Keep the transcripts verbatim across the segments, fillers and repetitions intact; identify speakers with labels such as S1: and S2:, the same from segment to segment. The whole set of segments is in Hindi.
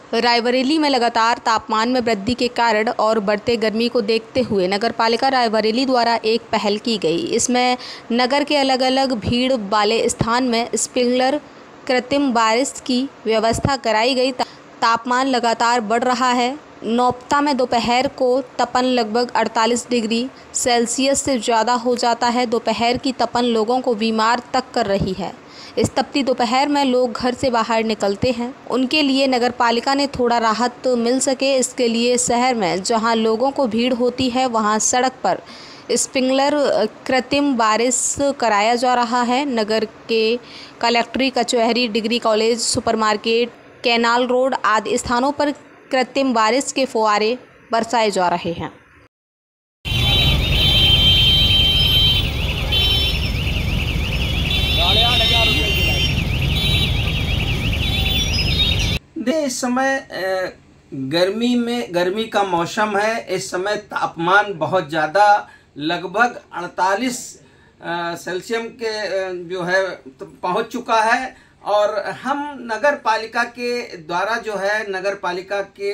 S1: रायबरेली में लगातार तापमान में वृद्धि के कारण और बढ़ते गर्मी को देखते हुए नगरपालिका रायबरेली द्वारा एक पहल की गई। इसमें नगर के अलग अलग भीड़ वाले स्थान में स्प्रिंकलर कृत्रिम बारिश की व्यवस्था कराई गई। तापमान लगातार बढ़ रहा है। नौपता में दोपहर को तपन लगभग अड़तालीस डिग्री सेल्सियस से ज़्यादा हो जाता है। दोपहर की तपन लोगों को बीमार तक कर रही है। इस तपती दोपहर में लोग घर से बाहर निकलते हैं। उनके लिए नगरपालिका ने थोड़ा राहत मिल सके, इसके लिए शहर में जहां लोगों को भीड़ होती है वहां सड़क पर स्प्रिंकलर कृत्रिम बारिश कराया जा रहा है। नगर के कलेक्ट्री कचहरी, degree college, supermarket, canal road आदि स्थानों पर कृत्रिम बारिश के फुहारे बरसाए जा रहे हैं।
S2: इस समय गर्मी में गर्मी का मौसम है। इस समय तापमान बहुत ज़्यादा लगभग अड़तालीस सेल्सियस के जो है पहुंच चुका है और हम नगर पालिका के द्वारा जो है नगर पालिका के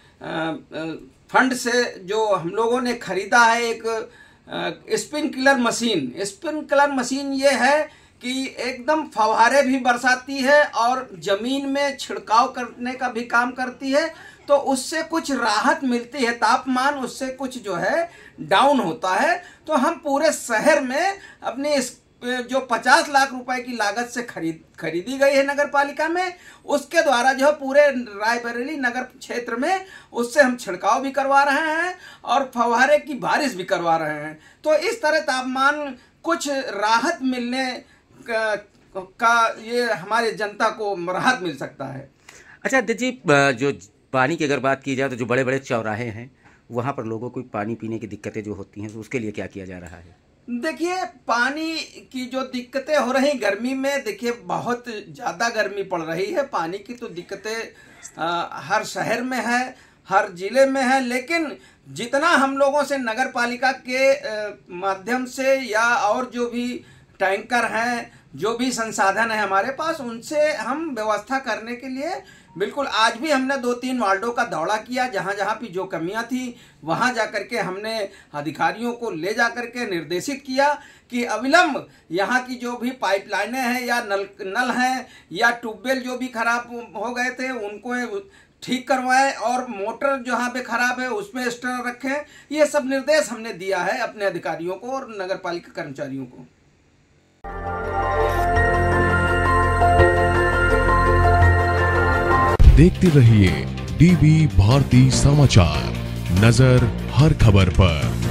S2: फंड से जो हम लोगों ने खरीदा है एक स्प्रिंकलर मशीन। स्प्रिंकलर मशीन ये है कि एकदम फव्वारे भी बरसाती है और ज़मीन में छिड़काव करने का भी काम करती है, तो उससे कुछ राहत मिलती है, तापमान उससे कुछ जो है डाउन होता है। तो हम पूरे शहर में अपने इस जो पचास लाख रुपए की लागत से खरीद खरीदी गई है नगर पालिका में, उसके द्वारा जो है पूरे रायबरेली नगर क्षेत्र में उससे हम छिड़काव भी करवा रहे हैं और फव्वारे की बारिश भी करवा रहे हैं। तो इस तरह तापमान कुछ राहत मिलने का, का ये हमारे जनता को राहत मिल सकता है।
S3: अच्छा जी, जो पानी की अगर बात की जाए तो जो बड़े बड़े चौराहे हैं वहाँ पर लोगों को पानी पीने की दिक्कतें जो होती हैं तो उसके लिए क्या किया जा रहा है?
S2: देखिए, पानी की जो दिक्कतें हो रही गर्मी में, देखिए बहुत ज़्यादा गर्मी पड़ रही है। पानी की तो दिक्कतें हर शहर में है, हर जिले में है, लेकिन जितना हम लोगों से नगर पालिका के माध्यम से या और जो भी टैंकर हैं, जो भी संसाधन है हमारे पास, उनसे हम व्यवस्था करने के लिए बिल्कुल आज भी हमने दो तीन वार्डों का दौरा किया। जहाँ जहाँ भी जो कमियाँ थी वहाँ जा कर के हमने अधिकारियों को ले जा कर के निर्देशित किया कि अविलंब यहाँ की जो भी पाइपलाइनें हैं या नल नल हैं या ट्यूबवेल जो भी खराब हो गए थे उनको ठीक करवाएं और मोटर जहाँ पे खराब है उसमें एक्स्ट्रा रखें। ये सब निर्देश हमने दिया है अपने अधिकारियों को और नगर पालिका कर्मचारियों को।
S4: देखते रहिए डीवी भारती समाचार, नजर हर खबर पर।